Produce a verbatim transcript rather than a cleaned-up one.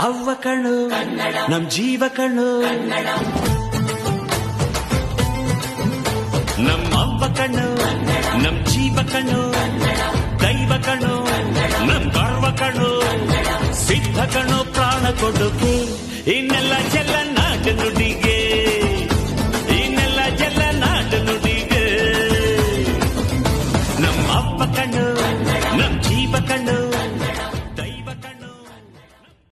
ಅವ್ವ ಕಣ್ಣು ನಮ್ ಜೀವ ಕಣ್ಣು, ನಮ್ಮ ಅವ್ವ ಕಣ್ಣು ನಮ್ ಜೀವ ಕಣ್ಣು, ದೈವ ಕಣ್ಣು ನಮ್ ಗರ್ವ ಕಣ್ಣು, ಸಿದ್ಧ ಕಣ್ಣು ಪ್ರಾಣ ಕೊಡುಗೆ, ಇನ್ನೆಲ್ಲ ಎಲ್ಲ ನಾಟ ನುಡಿಗೆ.